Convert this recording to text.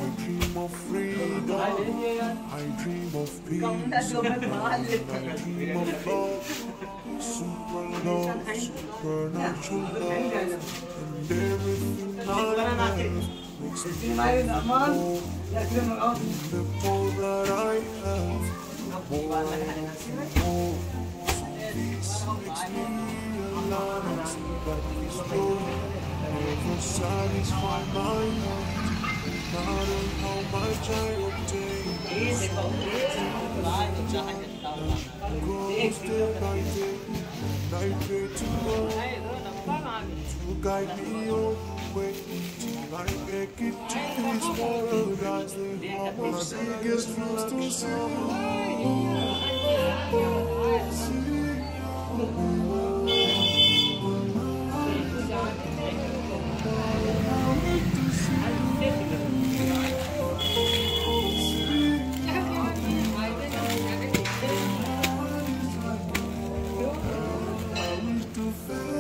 dream of freedom. I dream of peace. I dream of love. Super love, supernatural love. And everything I have makes me whole. The more that I have, the more I want. Peace makes me realize that this world never satisfies my heart. No matter how much I obtain, grows day by day, and I pray to God to guide me all the way till I make it to this paradise. The harbor biggest dreams to see. To